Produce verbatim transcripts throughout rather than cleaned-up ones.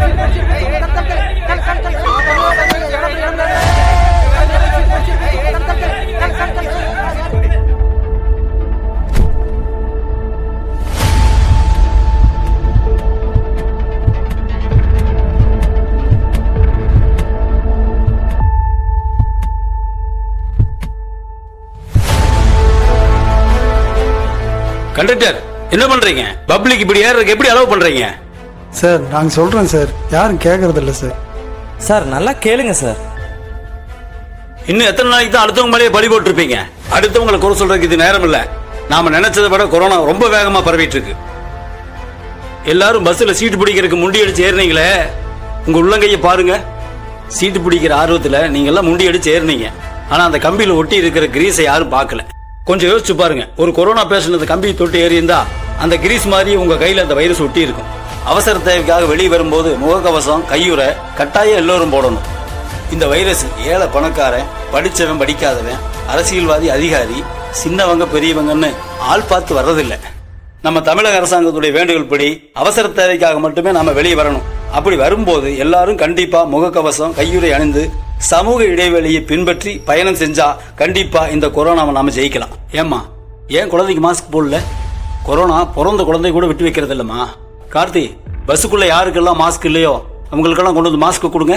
Conductor என்ன பண்றீங்க? Public இப்படி ஏறதுக்கு எப்படி அலோவ் பண்றீங்க? சார் நாங்க சொல்றோம் சார், யாரும் கேக்குறது இல்ல சார். சார் நல்லா கேளுங்க சார். இன்னும் எத்தனை நாளைக்கு தான் அடுத்தவங்க மேலேயே பலி போட்டுருப்பீங்க? அடுத்தவங்களை குறை சொல்றதுக்கு இது நேரம் இல்ல. நாம நினைச்சதை விட கொரோனா ரொம்ப வேகமா பரவிட்டு இருக்கு. எல்லாரும் பஸ்ல சீட்டு பிடிக்கிறதுக்கு முண்டி அடிச்சு ஏறினீங்களே, உங்க உள்ளங்கைய பாருங்க. சீட்டு பிடிக்கிற ஆர்வத்துல நீங்க எல்லாம் முண்டி அடிச்சு ஏறினீங்க. ஆனா அந்த கம்பியில ஒட்டி இருக்கிற கிரீஸை யாரும் பார்க்கல. கொஞ்சம் யோசிச்சு பாருங்க. ஒரு கொரோனா பேஷண்ட் கம்பி தொட்டு ஏறி இருந்தா அந்த கிரீஸ் மாதிரி உங்க கையில அந்த வைரஸ் ஒட்டி இருக்கும். அவசர தேவைக்காக வெளியே வரும்போது முகக்கவசம் கையுறை கட்டாயம் எல்லோரும் போடணும். இந்த வைரஸ் ஏழை பணக்காரன், படிச்சவன் படிக்காதவன், அரசியல்வாதி அதிகாரி, சின்னவங்க பெரியவங்கன்னு ஆள் பார்த்து வர்றதில்லை. நம்ம தமிழக அரசாங்கத்துடைய வேண்டுகோள் படி அவசர தேவைக்காக மட்டுமே நாம வெளியே வரணும். அப்படி வரும்போது எல்லாரும் கண்டிப்பா முகக்கவசம் கையுறை அணிந்து சமூக இடைவெளியை பின்பற்றி பயணம் செஞ்சா கண்டிப்பா இந்த கொரோனாவை நாம ஜெயிக்கலாம். ஏமா ஏன் குழந்தைக்கு மாஸ்க் போடல? கொரோனா பிறந்த குழந்தை கூட விட்டு வைக்கிறது இல்லம்மா. கார்த்தி, பஸ்ஸுக்குள்ள யாருக்கெல்லாம் மாஸ்க் இல்லையோ அவங்களுக்கெல்லாம் கொண்டு வந்து மாஸ்க் கொடுங்க.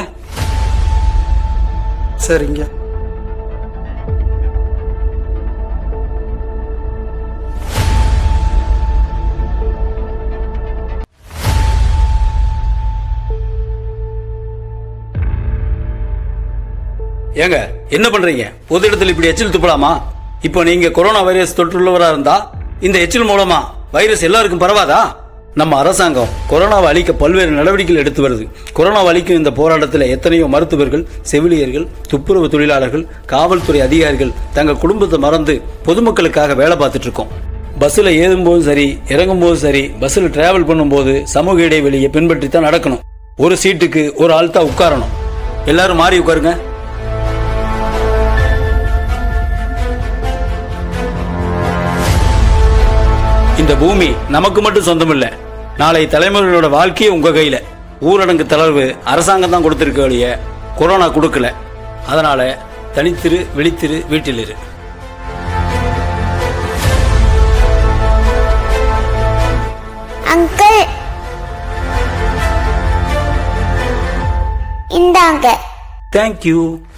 சரிங்க. ஏங்க என்ன பண்றீங்க? பொது இடத்துல இப்படி எச்சில் துப்பலாமா? இப்போ நீங்க கொரோனா வைரஸ் தொற்றுள்ளவரா இருந்தா இந்த எச்சில் மூலமா வைரஸ் எல்லாருக்கும் பரவாதா? நம்ம அரசாங்கம் கொரோனாவை அழிக்க பல்வேறு நடவடிக்கைகள் எடுத்து வருது. கொரோனாவை அழிக்கும் இந்த போராட்டத்தில் எத்தனையோ மருத்துவர்கள், செவிலியர்கள், துப்புரவு தொழிலாளர்கள், காவல்துறை அதிகாரிகள் தங்கள் குடும்பத்தை மறந்து பொதுமக்களுக்காக வேலை பார்த்துட்டு இருக்கோம். பஸ்ல ஏறும் போதும் சரி, இறங்கும் போதும் சரி, பஸ்ல டிராவல் பண்ணும் போது சமூக இடைவெளியை பின்பற்றி தான் நடக்கணும். ஒரு சீட்டுக்கு ஒரு ஆள் தான் உட்காரணும். எல்லாரும் மாறி உட்காருங்க. இந்த பூமி நமக்கு மட்டும் சொந்தம் இல்ல. நாளை தலைமுறைகளோட வாழ்க்கையே உங்க கையில. ஊரடங்கு தளர்வு அரசாங்கம் தான் கொடுத்திருக்க வழிய கொரோனா கொடுக்கல. அதனால தனித்திரு, விழித்திரு, வீட்டில் இரு. அங்கிள் இந்தாங்க. தேங்க்யூ.